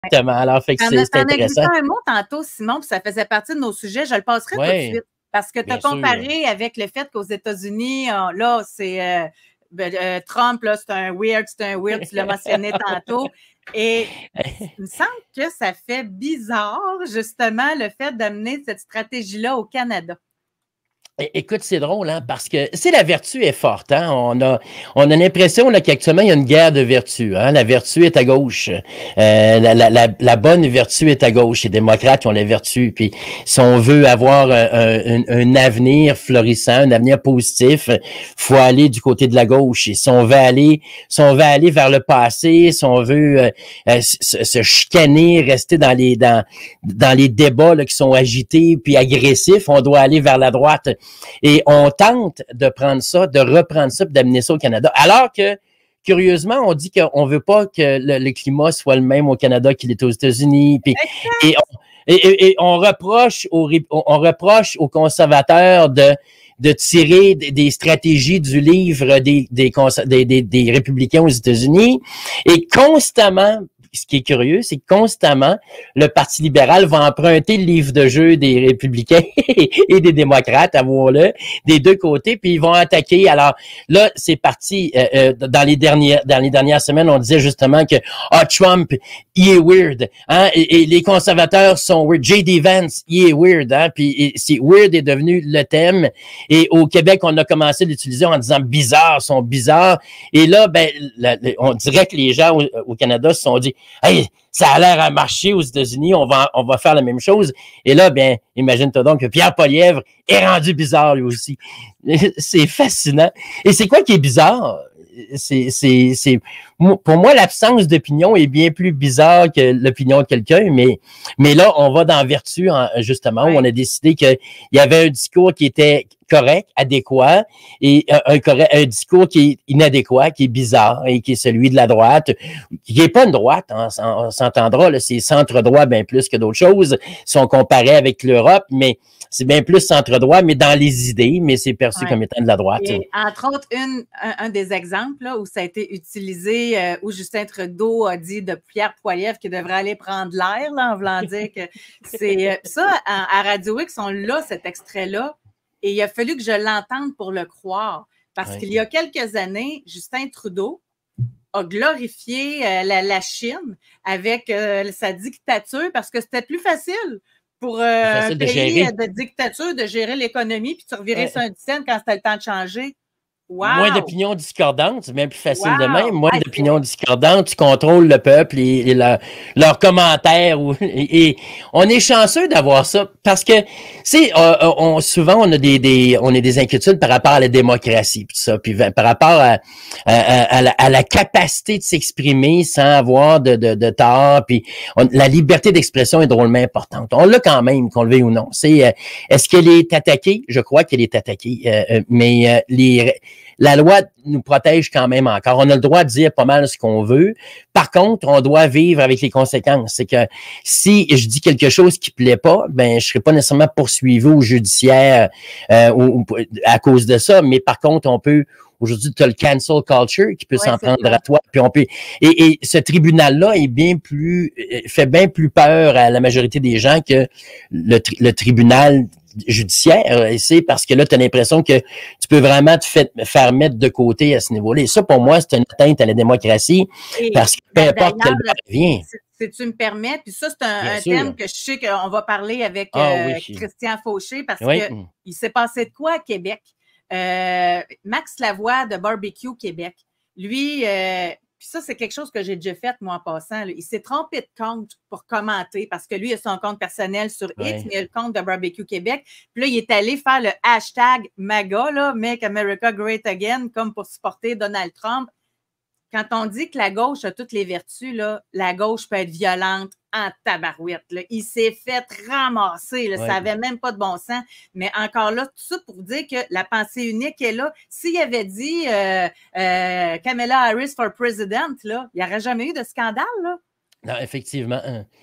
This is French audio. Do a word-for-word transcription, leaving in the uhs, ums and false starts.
Exactement. Alors, fait que c'est T'en as glissé intéressant. un mot tantôt, Simon, puis ça faisait partie de nos sujets. Je le passerai tout de Oui, suite. Parce que tu as comparé sûr. avec le fait qu'aux États-Unis, là, c'est euh, euh, Trump, là, c'est un weird, c'est un weird, tu l'as mentionné tantôt. Et il me semble que ça fait bizarre, justement, le fait d'amener cette stratégie-là au Canada. Écoute, c'est drôle, hein, parce que c'est la vertu est forte. Hein? On a, on a l'impression qu'actuellement, il y a une guerre de vertu. Hein? La vertu est à gauche. Euh, la, la, la, la bonne vertu est à gauche. Les démocrates ont la vertu. Puis, si on veut avoir un, un, un avenir florissant, un avenir positif, faut aller du côté de la gauche. Et si on veut aller, si on veut aller vers le passé, si on veut euh, euh, se, se chicaner, rester dans les dans dans les débats là, qui sont agités puis agressifs, on doit aller vers la droite. Et on tente de prendre ça, de reprendre ça, puis d'amener ça au Canada. Alors que, curieusement, on dit qu'on veut pas que le, le climat soit le même au Canada qu'il est aux États-Unis. Puis, et, on, et, et on reproche aux, on reproche aux conservateurs de de tirer des stratégies du livre des, des, des, des, des républicains aux États-Unis. Et constamment, ce qui est curieux, c'est que constamment, le Parti libéral va emprunter le livre de jeu des républicains et des démocrates, avouons-le, des deux côtés, puis ils vont attaquer. Alors là, c'est parti. Euh, euh, dans les dernières dans les dernières semaines, on disait justement que ah, Trump, il est weird, hein, et, et les conservateurs sont weird. J D Vance, il est weird, hein, puis c'est weird est devenu le thème. Et au Québec, on a commencé à l'utiliser en disant bizarre, sont bizarres. Et là, ben, la, la, on dirait que les gens au, au Canada se sont dit hey, ça a l'air à marcher aux États-Unis, on va, on va faire la même chose. Et là, bien, imagine-toi donc que Pierre Poilievre est rendu bizarre lui aussi. C'est fascinant. Et c'est quoi qui est bizarre? C'est, c'est, c'est, pour moi, l'absence d'opinion est bien plus bizarre que l'opinion de quelqu'un, mais, mais là, on va dans vertu, justement, où on a décidé qu'il y avait un discours qui était correct, adéquat, et un, un, un discours qui est inadéquat, qui est bizarre, et qui est celui de la droite, qui n'est pas une droite, hein, on s'entendra, là, c'est centre-droit bien plus que d'autres choses, si on comparait avec l'Europe, mais c'est bien plus centre-droit, mais dans les idées, mais c'est perçu ouais. comme étant de la droite. Et, entre autres, une, un, un des exemples là, où ça a été utilisé, euh, où Justin Trudeau a dit de Pierre Poilievre qu'il devrait aller prendre l'air, là, en voulant dire que c'est... Euh, ça, à, à Radio X, on l'a, cet extrait-là, et il a fallu que je l'entende pour le croire. Parce ouais. qu'il y a quelques années, Justin Trudeau a glorifié euh, la, la Chine avec euh, sa dictature parce que c'était plus facile pour euh, un pays de, de dictature de gérer l'économie puis tu revirais ouais. sur un dizaine quand c'était le temps de changer. Wow. Moins d'opinions discordantes, c'est même plus facile wow. de même. Moins ah, d'opinions discordantes, tu contrôles le peuple et, et leur, leurs commentaires. Et, et on est chanceux d'avoir ça parce que, c'est euh, on, souvent on a des, des on a des inquiétudes par rapport à la démocratie, puis ça, puis par rapport à, à, à, la, à la capacité de s'exprimer sans avoir de, de, de tort. Puis on, la liberté d'expression est drôlement importante. On l'a quand même, qu'on le veuille ou non. C'est euh, est-ce qu'elle est attaquée? Je crois qu'elle est attaquée, euh, euh, mais euh, les la loi nous protège quand même encore. On a le droit de dire pas mal ce qu'on veut. Par contre, on doit vivre avec les conséquences. C'est que si je dis quelque chose qui plaît pas, ben je serai pas nécessairement poursuivi au judiciaire euh, ou, ou, à cause de ça. Mais par contre, on peut aujourd'hui, tu as le cancel culture qui peut ouais, s'en prendre à toi. Puis on peut et, et ce tribunal-là est bien plus fait bien plus peur à la majorité des gens que le, le tribunal judiciaire, et c'est parce que là, tu as l'impression que tu peux vraiment te fait, faire mettre de côté à ce niveau-là. Et ça, pour moi, c'est une atteinte à la démocratie, et parce que peu importe quel bord vient. Si tu me permets, puis ça, c'est un, un thème que je sais qu'on va parler avec ah, euh, oui. Christian Fauché, parce oui. que il s'est passé de quoi à Québec? Euh, Max Lavoie de Barbecue Québec, lui... Euh, Puis ça, c'est quelque chose que j'ai déjà fait, moi, en passant. Là. Il s'est trompé de compte pour commenter parce que lui, il a son compte personnel sur X, ouais. mais il a le compte de Barbecue Québec. Puis là, il est allé faire le hashtag MAGA, là, Make America Great Again, comme pour supporter Donald Trump. Quand on dit que la gauche a toutes les vertus, là, la gauche peut être violente en tabarouette. Là. Il s'est fait ramasser. Là. Ouais. Ça n'avait même pas de bon sens. Mais encore là, tout ça pour dire que la pensée unique est là. S'il avait dit euh, euh, Kamala Harris for President, là, il n'y aurait jamais eu de scandale. Là. Non, effectivement.